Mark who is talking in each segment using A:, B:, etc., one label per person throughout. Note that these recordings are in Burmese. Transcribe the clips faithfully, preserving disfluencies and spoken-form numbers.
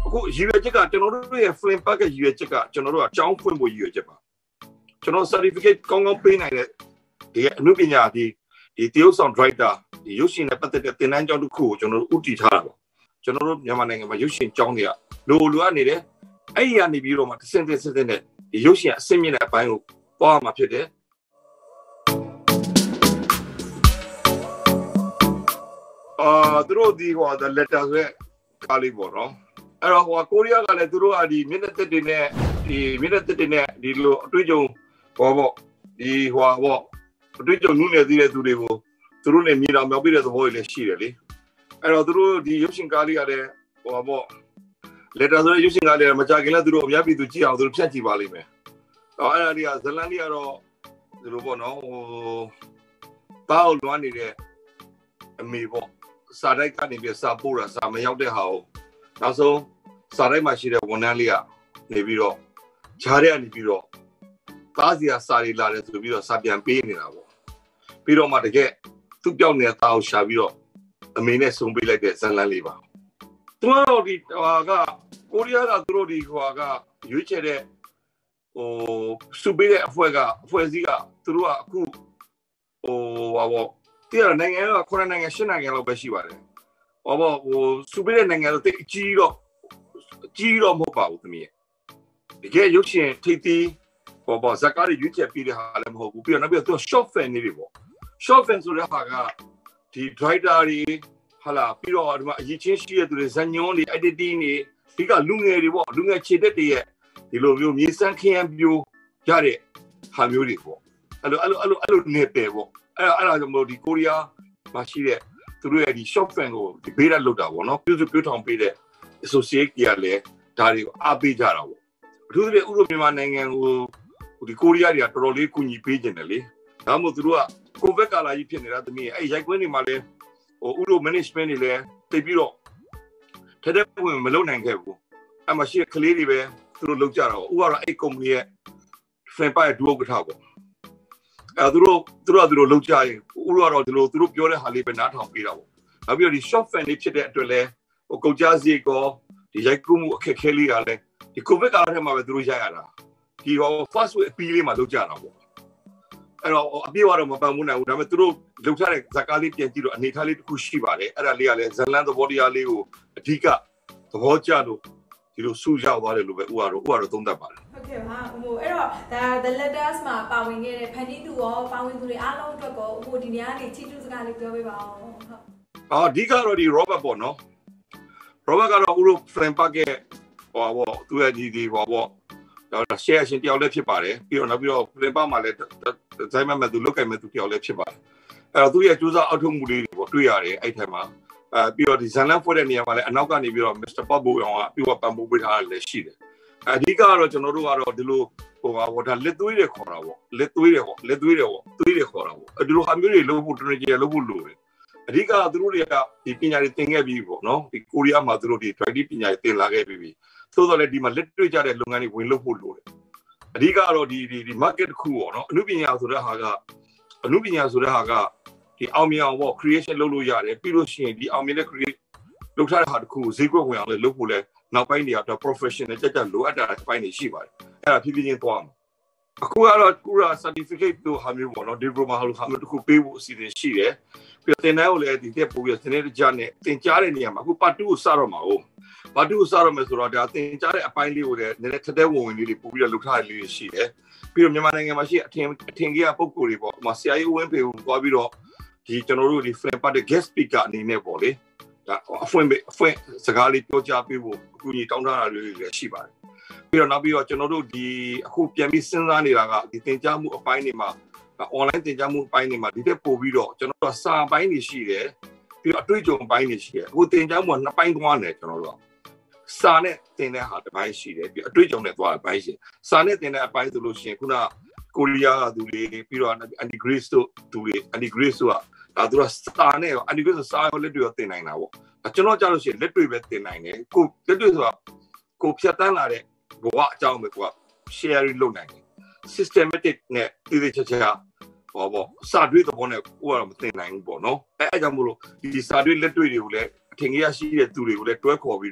A: အခုရည်ရွယ်ချက်ကကျွန်တော်တို့ရဲ့ flame pack ရဲ့ရည်ရွယ်ချက်ကကျွန်တော်တို့ကအကြောင်းဖွင့်ဖို့ရည်ရွယ်ချက်ပါကျွန်တော် certificate ကောင်းကောင်းပေးနိုင်တဲ့ဒီအမှုပညာဒီဒီတရုတ်ဆောင် driver ဒီရုပ်ရှင်နဲ့ပတ်သက်တဲ့သင်တန်းကျောင်းတစ်ခုကိုကျွန်တော်တို့ဥတည်ထားတာပါကျွန်တော်တို့မြန်မာနိုင်ငံမှာရုပ်ရှင်ကျောင်းတွေကလိုလိုအနေနဲ့အဲ့ဒီကနေပြီးတော့မှတစ်စင်းတစ်စင်းနဲ့ဒီရုပ်ရှင်အဆင့်မြင့်တဲ့အပိုင်းကိုပွားမှာဖြစ်တယ်အာသူတို့ဒီဟော the letter ဆိုတဲ့ကားလေးပေါ့နော်အဲ့တော့ဟိုကိုရီးယားကလည်းသူတို့ကဒီမျက်နှာသက်တွေနဲ့ဒီမျက်နှာသက်တွေနဲ့ဒီလိုအတွေ့အကြုံဟောပေါ့ဒီဟောပေါ့အတွေ့အကြုံနုနယ်သေးတဲ့သူတွေကိုသူတို့နဲ့မြေတော်မြောက်ပြတဲ့သဘောတွေလည်းရှိတယ်လေအဲ့တော့သူတို့ဒီရုပ်ရှင်ကားလေးကလည်းဟောပေါ့ letter ဆိုတဲ့ရုပ်ရှင်ကားလေးကမကြခင်လည်းသူတို့အများပြည်သူကြည့်အောင်သူတို့ဖြတ်ကြည့်ပါလိမ့်မယ်အော်အဲ့ဒါလေးကဇလန်လေးကတော့ဒီလိုပေါ့နော်ဟိုတောက်လွှမ်းနေတဲ့အမေပေါ့စာတိုက်ကနေပြီးစာပို့တာစာမရောက်တဲ့ဟာကိုနောက်ဆုံးစာတိုက်မှာရှိတဲ့ဝန်ထမ်းလေးကနေပြီးတော့ဂျားတဲ့ကနေပြီးတော့သားစီကစာရီလာတယ်ဆိုပြီးတော့စာပြန်ပေးနေတာပေါ့ပြီးတော့မှတကယ်သူ့ပြောင်းနေတဲ့သားကိုရှာပြီးတော့အမေနဲ့ဆုံပေးလိုက်တဲ့ဇလန်လေးပါသူကတော့ဒီဟာကကိုရီးယားကသူတို့ဒီဟိုကရွေးချယ်တဲ့ဟိုစုပေးတဲ့အဖွဲ့ကအဖွဲ့အစည်းကသူတို့ကအခုဟိုဟာပေါ့ဒီနိုင်ငံကခုနနိုင်ငံရှစ်နိုင်ငံလောက်ပဲရှိပါတယ်ဟောပေါ့ဟိုစုပေးတဲ့နိုင်ငံတော့တိတ်အကြီးတော့အကြီးတော့မဟုတ်ပါဘူးသမီးရဲ့တကယ်ရုပ်ရှင်ထိပ်သီးဟောပေါ့ဇကားတွေရွေးချယ်ပြီးတဲ့ဟာလည်းမဟုတ်ဘူးပြီးတော့နောက်ပြီးတော့သူက short film နေပြီပေါ့ short film ဆိုတဲ့ဟာကဒီ writer တွေဟာလာပြီးတော့ဒီမှာအရေးချင်းရှိတဲ့သူတွေဇာညွန်းတွေ editing တွေဒီကလူငယ်တွေပေါ့လူငယ်ခြေတက်တွေရဲ့ဒီလိုမျိုးမြေစမ်းခင်းပြိုးရတဲ့ဟာမျိုးတွေပေါ့အဲ့လိုအဲ့လိုအဲ့လိုအဲ့လိုနေပယ်ပေါ့အဲ့အဲ့ဒါကြောင့်မို့ဒီကိုရီးယားမှာရှိတဲ့သူတို့ရဲ့ဒီ short film ကိုဒီဘေးရက်လောက်တာပေါ့နော်ပြုစုပြုထောင်ပေးတဲ့ associate ကြီးကလည်းဒါတွေကိုအားပေးကြတာပေါ့အထူးသဖြင့်ဥရောပမြန်မာနိုင်ငံကိုဒီကိုရီးယားတွေကတော်တော်လေးကူညီပေးကြတယ်လေဒါမှမဟုတ်သူတို့ကကိုဗစ်ကာလကြီးဖြစ်နေတာတမီးအဲ့ရိုက်ကွင်းတွေမှာလည်းဟိုဥရော management တွေလည်းတိတ်ပြီးတော့ထဲထဲဝင်မလုပ်နိုင်ခဲ့ဘူးအဲ့မှာရှိတဲ့ကလေးတွေပဲသူတို့လုပ်ကြတာပေါ့ဥကတော့အဲ့ company ရဲ့ fan page ဒုဥက္ကဋ္ဌပေါ့အဲ့သူတို့သူတို့ကသူတို့လုပ်ကြရင်ဥကတော့ဒီလိုသူတို့ပြောတဲ့ဟာလေးပဲနားထောင်ပေးတာပေါ့နောက်ပြီးတော့ဒီ short fan လေးဖြစ်တဲ့အတွက်လည်းဟိုကုန်ကြစည်ကောဒီရိုက်ကူးမှုအခက်ခဲလေးကလည်းဒီကိုဗစ်ကာလထဲမှာပဲသူတို့ရိုက်ရတာဒီဟို first week အပီးလေးမှာလုပ်ကြတာပေါ့အဲ့တော့အပြည့်ကတော့မပန်ဘူးနိုင်ဘူးဒါပေမဲ့သူတို့လုပ်ထားတဲ့ဇာကားလေးပြန်ကြည့်တော့အနေထားလေးတစ်ခုရှိပါတယ်အဲ့ဒါလေးကလည်းဇလန်သဘောတရားလေးကိုအဓိကသဘောကျလို့ဒီလိုစူးရောက်သွားတယ်လို့ပဲဥကတော့ဥကတော့သုံးသပ်ပါတယ်
B: ဟုတ်ကဲ့ပါဟိုအဲ့တော့ဒါ the letters မှာပါဝင်ခဲ့တဲ့ဖန်တီးသူရောပါဝင်သူတွေအားလုံးအတွက်ကောဟိုဒီနေရာကနေချီးကျူးစကားလေးပြောပေးပါအောင်ဟုတ်
A: အော်အဓိကတော့ဒီ Robert ပေါ့နော် Robert ကတော့ဥရော frame pack ရဲ့ဟိုဘောသူရဲ့ဒီဒီဟိုဘောတော့ share ရှင်တယောက်လည်းဖြစ်ပါတယ်ပြီးတော့နောက်ပြီးတော့ frame pack မှာလည်းဇိုင်းမဲ့မဲ့သူလုတ်ကင်မဲ့သူတယောက်လည်းဖြစ်ပါတယ်အဲ့တော့သူရဲ့ကျိုးစားအောက်ထုတ်မှုလေးတွေပေါ့တွေ့ရတယ်အဲ့ထက်မှာအဲပြီးတော့ဒီဇန်လန်ဖွဲ့တဲ့နေရာမှာလည်းအနောက်ကနေပြီးတော့ Mister Pop ဘိုအောင်ကပြီးတော့ပံ့ပိုးပေးထားတယ်လည်းရှိတယ်အဓိကတော့ကျွန်တော်တို့ကတော့ဒီလိုဟိုဟာဒါလက်သွေးတွေခေါ်တာပေါ့လက်သွေးတွေပေါ့လက်သွေးတွေပေါ့သွေးတွေခေါ်တာပေါ့ဒီလိုဟာမျိုးတွေလုပ်ဖို့တရကြီးလုပ်ဖို့လိုတယ်အဓိကသူတို့တွေကဒီပညာတွေသင်ခဲ့ပြီးပေါ့နော်ဒီကိုရီးယားမှာသူတို့ဒီ drive ပညာတွေသင်လာခဲ့ပြီးပြီသို့တော်လည်းဒီမှာလက်တွေ့ကြတဲ့လုပ်ငန်းတွေဝင်လုပ်ဖို့လိုတယ်အဓိကတော့ဒီဒီ market တစ်ခုပေါ့နော်အမှုပညာဆိုတဲ့ဟာကအမှုပညာဆိုတဲ့ဟာကဒီအောင်မြင်အောင်ပေါ့ creation လုပ်လို့ရတယ်ပြီးလို့ရှိရင်ဒီအောင်မြင်တဲ့ create လုပ်ထားတဲ့ဟာတစ်ခုကိုဈေးကွက်ဝင်အောင်လည်းလုပ်ဖို့လဲနောက်ပိုင်းတွေကတော့ professional ကြကြလိုအပ်တာအပိုင်းတွေရှိပါတယ်အဲ့ဒါဖြည်းဖြည်းချင်းသွားမှာအခုကတော့ကုရာ certificate တို့ဟာမျိုးပေါ့နော် diploma ဟာလို့ဟာမျိုးတစ်ခုပေးဖို့အစီအစဉ်ရှိတယ်ပြီးတော့သင်တန်းကိုလည်းဒီတက်ပို့ပြီးသင်တဲ့ကြားနဲ့သင်ကြားတဲ့နေရာမှာအခု part two ကိုစတော့မှာဟုတ် part two ကိုစတော့မယ်ဆိုတော့ဒါသင်ကြားတဲ့အပိုင်းလေးကိုလည်းနည်းနည်းထက်တဲ့ဝင်ဝင်လေးတွေပို့ပြီးတော့လုပ်ထားတဲ့လေးတွေရှိတယ်ပြီးတော့မြန်မာနိုင်ငံမှာရှိအထင်အထင်ကြီးကပုံကိုယ်တွေပေါ့ဟိုမှာဆရာကြီးဝင်းဖေကိုသွားပြီးတော့ဒီကျွန်တော်တို့ဒီ flame part guest speaker အနေနဲ့ပေါ့လေဒါအဖွင့်အဖွင့်စကားလေးပြောကြားပေးဖို့အခုညီတောင်းထားတာတွေလည်းရှိပါတယ်ပြီးတော့နောက်ပြီးတော့ကျွန်တော်တို့ဒီအခုပြန်ပြီးစဉ်းစားနေတာကဒီသင်ကြားမှုအပိုင်းတွေမှာ online သင်ကြားမှုအပိုင်းတွေမှာဒီတက်ပို့ပြီးတော့ကျွန်တော်တို့စာပိုင်းတွေရှိတယ်ပြီးတော့အတွေ့အကြုံပိုင်းတွေရှိတယ်အခုသင်ကြားမှုကနှစ်ပိုင်းသွားတယ်ကျွန်တော်တို့စာနဲ့သင်တဲ့ဟာတစ်ပိုင်းရှိတယ်ပြီးအတွေ့အကြုံနဲ့သွားတဲ့အပိုင်းရှိစာနဲ့သင်တဲ့အပိုင်းဆိုလို့ရှိရင်ခုနကိုရီးယားကသူတွေပြီးတော့ Andy Grace တို့သူတွေ Andy Grace တို့ကဒါသူကစာနဲ့ရော Andy Grace စာရောလက်တွေ့ရောသင်နိုင်တာပေါ့ကျွန်တော်ကြားလို့ရှိရင်လက်တွေ့ပဲသင်နိုင်တယ်ကိုလက်တွေ့ဆိုတာကိုဖြတ်တန်းလာတဲ့ဘဝအကြောင်းပဲကိုက sharing လုပ်နိုင်တယ် systematic နဲ့တည်တည်ချာချာဟောပေါ့စာတွေ့တဲ့ဘောနဲ့ကိုကတော့မသင်နိုင်ဘူးပေါ့နော်အဲအဲကြောင့်မို့လို့ဒီစာတွေ့လက်တွေ့တွေကိုလည်းအထင်ကြီးရရှိတဲ့သူတွေကိုလည်းတွဲခေါ်ပြီးတော့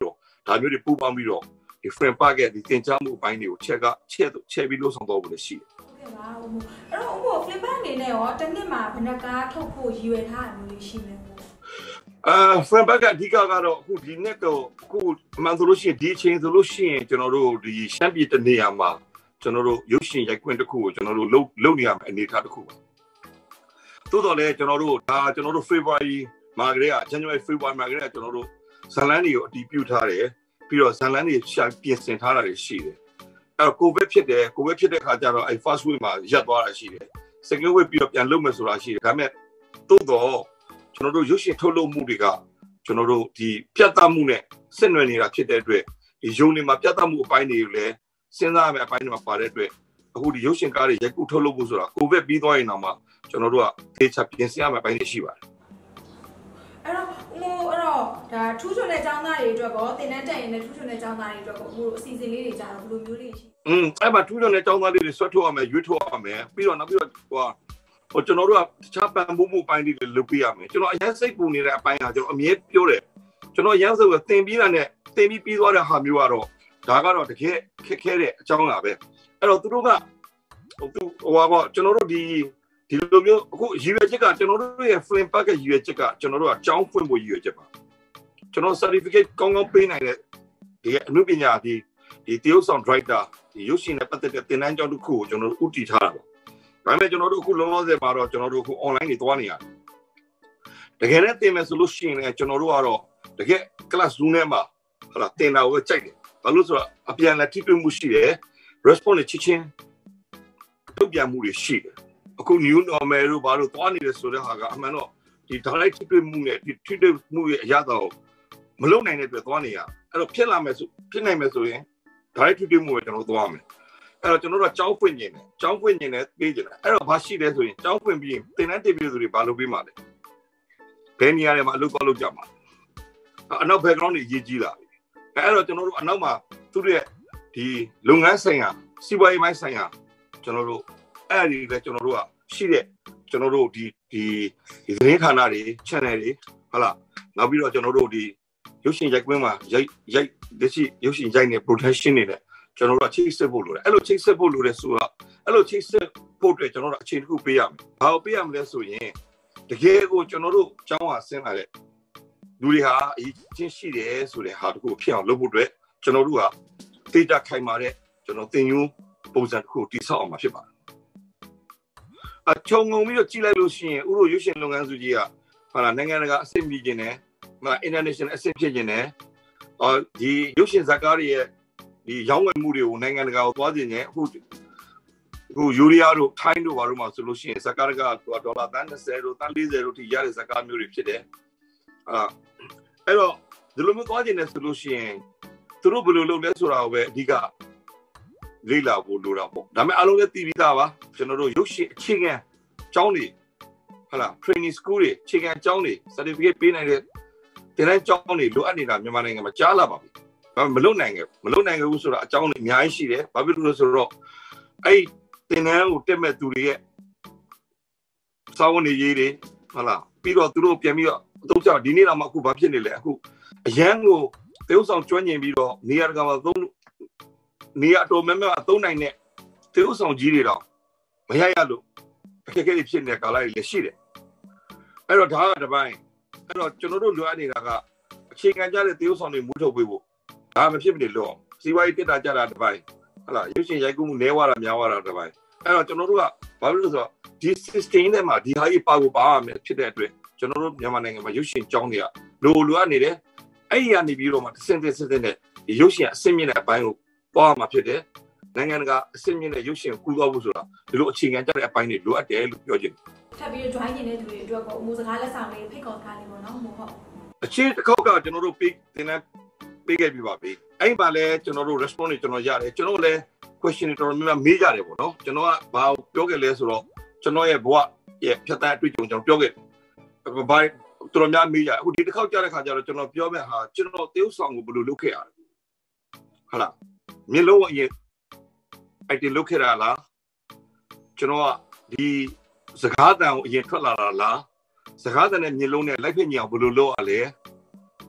A: ဒါမျိုးတွေပူပေါင်းပြီးတော့ဒီ frame park ရဲ့ဒီတင်ကြားမှုအပိုင်းတွေကိုချက်ကချက်ချက်ပြီးလို့ဆောင်တော့ဖို့လည်းရှိတယ်
B: ဟုတ်ကဲ့ပါဦးအဲ့တော့ဦး flip park အနေနဲ့ရောတစ်နှစ်မှာဘယ်နှကားထုတ်ဖို့ရည်ရွယ်ထားတာမျိုးလေးရှိမလဲ
A: အာ frame park ကအဓိကကတော့အခုဒီနှစ်တော့အခုမှန်ဆိုလို့ရှိရင်ဒီအချိန်ဆိုလို့ရှိရင်ကျွန်တော်တို့ဒီရှမ်းပြည်တနေရာမှာကျွန်တော်တို့ရုပ်ရှင်ရိုက်ခွင့်တစ်ခုကိုကျွန်တော်တို့လုပ်လုပ်နေရမယ့်အနေအထားတစ်ခုပါသို့တော်လည်းကျွန်တော်တို့ဒါကျွန်တော်တို့ February မှာကလေးက January February မှာကလေးကကျွန်တော်တို့ဇန်လန်းတွေကိုအတည်ပြုထားတယ်ပြီးတော့ဇန်လန်းတွေရှာပြင်ဆင်ထားတာတွေရှိတယ်အဲ့တော့ COVID ဖြစ်တယ် COVID ဖြစ်တဲ့ခါကျတော့အဲ့ first week မှာရပ်သွားတာရှိတယ် second week ပြီးတော့ပြန်လုပ်မယ်ဆိုတာရှိတယ်ဒါပေမဲ့သို့တော့ကျွန်တော်တို့ရုပ်ရှင်ထုတ်လုပ်မှုတွေကကျွန်တော်တို့ဒီပြတ်သားမှုနဲ့ဆက်နွယ်နေတာဖြစ်တဲ့အတွက်ဒီယုံနေမှာပြတ်သားမှုအပိုင်းတွေကိုလည်းစဉ်းစားရမယ့်အပိုင်းတွေမှာပါတဲ့အတွက်အခုဒီရုပ်ရှင်ကားတွေရိုက်ကူးထုတ်လုပ်ဖို့ဆိုတာ COVID ပြီးသွားရင်တော့မှကျွန်တော်တို့ကသေချာပြင်ဆင်ရမယ့်အပိုင်းတွေရှိပါတယ်
B: အဲ့တော့ဟိုအဲ့တော့ဒါထူးချွန်တဲ့ကျောင်းသားတွေအတွက်ကောတင်တန်းတက်ရင်လည်းထူးချွန်တဲ့ကျောင်းသားတွေအတွက်ကောဟိုအစီအစဉ်လေးတွေကြာတော့ဘယ်လိုမျိုးလေးရှိ
A: อืมအဲ့မှာထူးချွန်တဲ့ကျောင်းသားလေးတွေဆွတ်ထုတ်ရမယ်ရွေးထုတ်ရမယ်ပြီးတော့နောက်ပြီးတော့ဟိုဟိုကျွန်တော်တို့ကတခြားပံ့ပိုးမှုအပိုင်းတွေလုပ်ပေးရမယ်ကျွန်တော်အရင်စိတ်ပူနေတဲ့အပိုင်းကကျွန်တော်အမြဲပြောတယ်ကျွန်တော်ရမ်းစုပ်ကတင်ပြီးတာနဲ့တင်ပြီးပြီးသွားတဲ့ဟာမျိုးကတော့ဒါကတော့တကယ်ခက်ခဲတဲ့အကြောင်းလားပဲအဲ့တော့သူတို့ကဟိုသူဟိုပါကျွန်တော်တို့ဒီဒီလိုမျိုးအခုရည်ရွယ်ချက်ကကျွန်တော်တို့ရဲ့ frame park ရဲ့ရည်ရွယ်ချက်ကကျွန်တော်တို့ကကျောင်းဖွင့်ဖို့ရည်ရွယ်ချက်ပါကျွန်တော် certificate ကောင်းကောင်းပေးနိုင်တဲ့ဒီအမှုပညာဒီဒီတရုတ်ဆောင် driver ဒီရုပ်ရှင်နဲ့ပတ်သက်တဲ့သင်တန်းကျောင်းတစ်ခုကိုကျွန်တော်တို့ဥတည်ထားတာပါဒါပေမဲ့ကျွန်တော်တို့အခုလုံးလုံးဆယ်မှာတော့ကျွန်တော်တို့အခု online တွေသွားနေရတယ်တကယ်နဲ့သင်မယ်ဆိုလို့ရှိရင်လည်းကျွန်တော်တို့ကတော့တကယ် class room ထဲမှာဟာလာသင်တာကိုကြိုက်တယ်ဘာလို့ဆိုတော့အပြန်လက်ထိတွေ့မှုရှိတယ် response ချစ်ချင်းတုံ့ပြန်မှုတွေရှိတယ်အခု new normal လို့ဘာလို့သွားနေလဲဆိုတဲ့ဟာကအမှန်တော့ဒီ direct ထိတွေ့မှုနဲ့ဒီထိတွေ့မှုရဲ့အရသာကိုမလုံနိုင်တဲ့အတွက်သွားနေရအဲ့တော့ဖြစ်လာမယ်ဆိုဖြစ်နိုင်မယ်ဆိုရင် direct ထိတွေ့မှုကိုကျွန်တော်သွားမယ်အဲ့တော့ကျွန်တော်တို့ကကြောင်းဖွင့်နေတယ်ကြောင်းဖွင့်နေတယ်ပေးကြတယ်အဲ့တော့ဘာရှိလဲဆိုရင်ကြောင်းဖွင့်ပြီးရင်သင်တန်းတင်ပြသူတွေဘာလုပ်ပေးမှာလဲဘယ်နေရာတွေမှာအလုပ်သွားလုပ်ကြမှာအနောက် background တွေရေးကြီးလာပြီအဲ့တော့ကျွန်တော်တို့အနောက်မှာသူတို့ရဲ့ဒီလုပ်ငန်းဆိုင်ရာစီးပွားရေးပိုင်းဆိုင်ရာကျွန်တော်တို့အဲ့ဒီလည်းကျွန်တော်တို့ကရှိတဲ့ကျွန်တော်တို့ဒီဒီဒီသတင်းဌာနတွေ channel တွေဟုတ်လားနောက်ပြီးတော့ကျွန်တော်တို့ဒီရုပ်ရှင်ရိုက်ကွင်းမှာရိုက်ရိုက်ဒီရှိရုပ်ရှင်ရိုက်နေ production တွေနဲ့ကျွန်တော်တို့ကချိတ်ဆက်ဖို့လိုတယ်အဲ့လိုချိတ်ဆက်ဖို့လိုတယ်ဆိုတော့အဲ့လိုချိတ်ဆက်ဖို့အတွက်ကျွန်တော်တို့အချိန်တစ်ခုပေးရမယ်ဘာလို့ပေးရမလဲဆိုရင်တကယ်ကိုကျွန်တော်တို့ကျောင်းဟာဆင်းလာတဲ့လူတွေဟာအချင်းရှိတယ်ဆိုတဲ့ဟာတခုဖြစ်အောင်လုပ်ဖို့အတွက်ကျွန်တော်တို့ကတေးကြခိုင်မာတဲ့ကျွန်တော်သင်ယူပုံစံတစ်ခုတိဆောက်အောင်မှာဖြစ်ပါတယ်အချုံငုံပြီးတော့ကြည့်လိုက်လို့ရှိရင်ဥရောရုပ်ရှင်လုပ်ငန်းစုကြီးကဟာလာနိုင်ငံတကာအဆင့်မြင့်ခြင်းနဲ့ဟာ international အဆင့်ဖြစ်ခြင်းနဲ့အော်ဒီရုပ်ရှင်ဇာတ်ကားတွေရဲ့ဒီရောင်းဝယ်မှုတွေကိုနိုင်ငံတကာကိုသွားခြင်းနဲ့အခုအခုယူရီးယားတို့ထိုင်းတို့ဘာလို့မှဆိုလို့ရှိရင်ဇာတ်ကားကဒေါ်လာသန်း၂၀တို့သန်း၄၀တို့ထိရတဲ့ဇာတ်ကားမျိုးတွေဖြစ်တယ်အာအဲ့တော့ဒီလိုမျိုးသွားခြင်းနဲ့ဆိုလို့ရှိရင်သူတို့ဘယ်လိုလုပ်လဲဆိုတာကိုပဲအဓိကလေ့လာဖို့လိုတာပေါ့ဒါပေမဲ့အားလုံးလည်းသိပြီးသားပါကျွန်တော်တို့ရုပ်ရှင်အခြေခံကျောင်းတွေဟုတ်လား training school တွေအခြေခံကျောင်းတွေ certificate ပေးနိုင်တဲ့တင်တန်းကျောင်းတွေလိုအပ်နေတာမြန်မာနိုင်ငံမှာကြားလာပါပြီဒါပေမဲ့မလုပ်နိုင်ဘူးမလုပ်နိုင်ဘူးဆိုတာအကြောင်းတွေအများကြီးရှိတယ်ဘာဖြစ်လို့လဲဆိုတော့အဲ့တင်တန်းကိုတက်မဲ့သူတွေရဲ့စာဝန်တွေရေးတွေဟုတ်လားပြီးတော့သူတို့ပြန်ပြီးတော့အသုံးချဒီနေ့တော့မှအခုဘာဖြစ်နေလဲအခုအရန်ကိုတရုတ်ဆောင်ကျွမ်းကျင်ပြီးတော့နေရာတကာမှာသုံးနေရာတော်များများအသုံးနိုင်တဲ့တရုတ်ဆောင်ကြီးတွေတော့မရရလို့အခက်အခဲတွေဖြစ်နေတဲ့ကာလတွေလည်းရှိတယ်အဲ့တော့ဒါကတစ်ပိုင်းအဲ့တော့ကျွန်တော်တို့လိုအပ်နေတာကအခြေခံကြတဲ့တရုတ်ဆောင်တွေမူထုတ်ပေးဖို့ဒါမဖြစ်မနေလို့စီဝါရေးတက်တာကြတာတစ်ပိုင်းဟုတ်လားရုပ်ရှင်ရိုက်ကူးမှုနဲဝါတာများဝါတာတစ်ပိုင်းအဲ့တော့ကျွန်တော်တို့ကဘာလို့လဲဆိုတော့ဒီ system ထဲမှာဒီဟာကြီးပါဖို့ပါရမယ်ဖြစ်တဲ့အတွက်ကျွန်တော်တို့မြန်မာနိုင်ငံမှာရုပ်ရှင်ကျောင်းတွေကလိုလိုအပ်နေတယ်အဲ့ဒီကနေပြီးတော့မှစင်စစ်စစ်တဲ့ဒီရုပ်ရှင်အဆင့်မြင့်တဲ့အပိုင်းကိုသွားမှာဖြစ်တယ်နိုင်ငံတကာအဆင့်မြင့်တဲ့ရုပ်ရှင်ကူးသွားဖို့ဆိုတာဒီလိုအခြေခံကြတဲ့အပိုင်းတွေလိုအပ်တယ်လို့ပြောချင်တယ်
B: ထပ်ပြီးတော့ join နေတဲ့သူတွေအတွက်ကိုအမှုစကားလက်ဆောင်လေးဖိတ်ခေါ်ထားလေးပေါ့နော်မို့ဟုတ်
A: အခြေတစ်ခေါက်ကကျွန်တော်တို့ပေးတင်တဲ့ပေးခဲ့ပြပါပြီအဲ့မှာလဲကျွန်တော်တို့ response တွေကျွန်တော်ရတယ်ကျွန်တော်လည်း question တွေတော်တော်များများမေးကြတယ်ပေါ့နော်ကျွန်တော်ကဘာပြောခဲ့လဲဆိုတော့ကျွန်တော်ရဲ့ဘဝရဲ့ဖြတ်သန်းအတွေ့အကြုံကျွန်တော်ပြောခဲ့ဘာတော်တော်များမေးကြအခုဒီတစ်ခေါက်ကြားတဲ့ခါကျတော့ကျွန်တော်ပြောမဲ့ဟာကျွန်တော်တရုတ်ဆောင်ကိုဘယ်လိုလုပ်ခဲ့ရလဲဟုတ်လားမျက်လုံးအရင်အဲ့ဒီလုပ်ခဲ့တာလားကျွန်တော်ကဒီစကားတန်ကိုအရင်ထွက်လာတာလားစကားတန်နဲ့မျက်လုံးနဲ့လိုက်ဖိညအောင်ဘယ်လိုလုပ်ရလဲ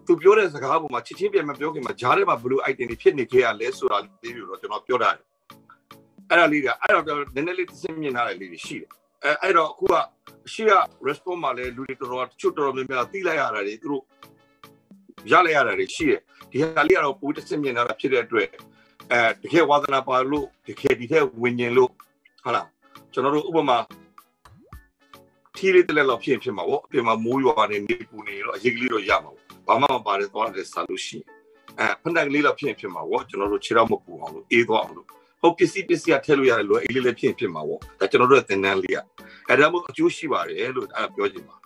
A: သူပြောတဲ့စကားပေါ်မှာချစ်ချင်းပြန်မပြောခင်မှာဂျားထဲမှာဘလူး item တွေဖြစ်နေခဲ့ရလဲဆိုတာလေးတွေကိုတော့ကျွန်တော်ပြောတာအဲ့ဒါလေးကအဲ့တော့နည်းနည်းလေးသိမြင်ထားတဲ့လေးတွေရှိတယ်အဲအဲ့တော့အခုကရှေ့က response မှာလဲလူတွေတော်တော်ချွတ်တော်များများသိလိုက်ရတာတွေသူတို့ရလိုက်ရတာတွေရှိတယ်ဒီဟာလေးကတော့ပိုသိမြင်ထားတာဖြစ်တဲ့အတွက်အဲတကယ်ဝါသနာပါလို့တကယ်ဒီထက်ဝิญဉ်လို့ဟုတ်လားကျွန်တော်တို့ဥပမာထီးလေးတစ်လက်လောက်ဖြစ်ဖြစ်မှာပေါ့အပြင်မှာမိုးရွာနေနေပူနေတော့အရေးကလေးတော့ရမှာပေါ့ဘာမှမပါတယ်သွားတယ်စားလို့ရှိရင်အဲဖက်နှက်ကလေးလောက်ဖြစ်ဖြစ်မှာပေါ့ကျွန်တော်တို့ခြေတော့မပူအောင်လို့အေးသွားအောင်လို့ဟုတ်ပစ္စည်းပစ္စည်းထည့်လို့ရတယ်လို့အေးလေးလေးဖြစ်ဖြစ်မှာပေါ့ဒါကျွန်တော်တို့ရဲ့သင်တန်းလေးကအဲဒါမှမဟုတ်အကျိုးရှိပါတယ်လို့အဲ့ဒါပြောချင်ပါ